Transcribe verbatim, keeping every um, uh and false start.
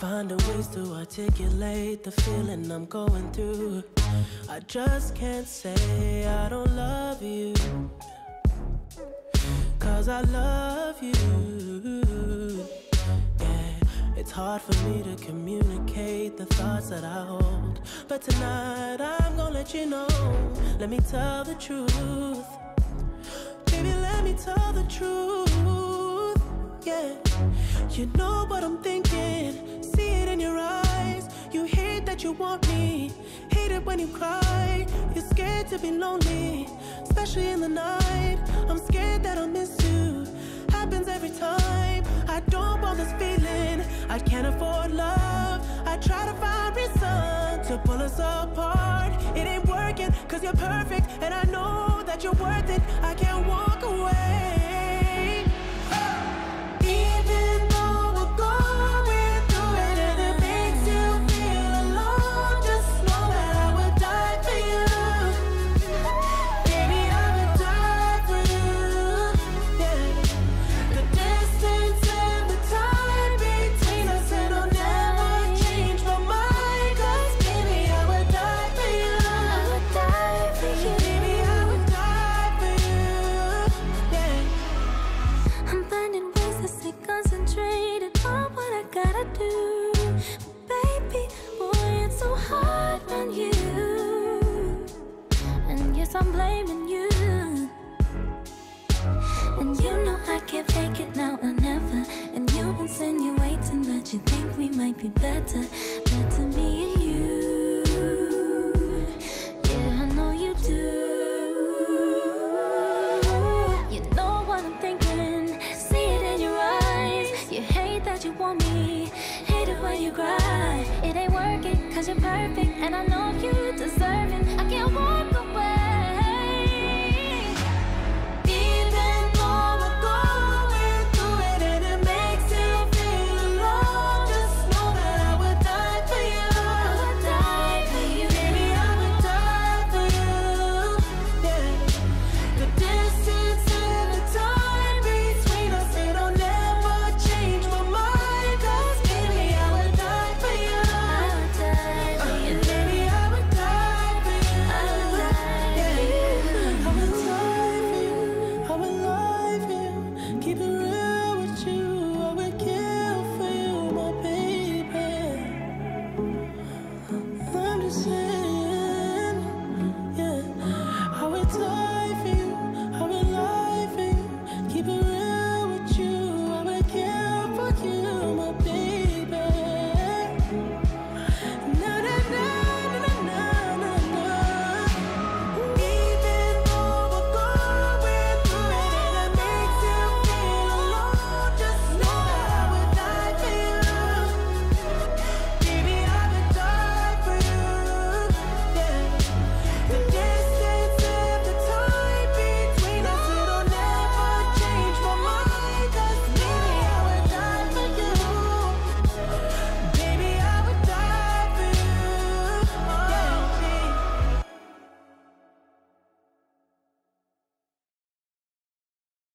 finding ways to articulate the feeling I'm going through. I just can't say I don't love you, 'cause I love you. Yeah, it's hard for me to communicate the thoughts that I hold, but tonight I'm gonna let you know. Let me tell the truth, baby, let me tell the truth. Yeah, you know what I'm thinking, see it in your eyes. You hate that you want me, hate it when you cry. You're scared to be lonely, especially in the night. I'm scared that I'll miss you, happens every time. I don't want this feeling, I can't afford love. I try to find reason to pull us apart. It ain't working, 'cause you're perfect, and I know that you're worth it. I can't walk away. Even though we're going through it and it makes you feel alone, just know that I would die for you. Baby, I would die for you. Yeah. The distance and the time between us, it'll never change my mind. 'Cause baby, I would die for you. I would die for you. Baby, I would die for you. Yeah. I'm finding ways to stay concentrated on what I gotta do. Baby, boy, it's so hard on you. And yes, I'm blaming you. And you know I can't fake it now or never. And you insinuating that you think we might be better, better me and you. Yeah, I know you do. You know what I'm thinking, see it in your eyes. You hate that you want me, hate it when you cry. It ain't working, 'cause you're perfect, and I know you